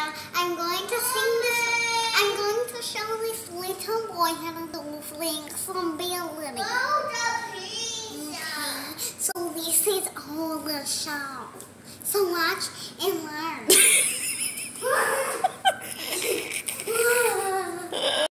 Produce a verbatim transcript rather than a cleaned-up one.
Miranda. I'm going to sing this. I'm going to show this little boy how to do things from ability. Okay. So this is all the show. So watch and learn.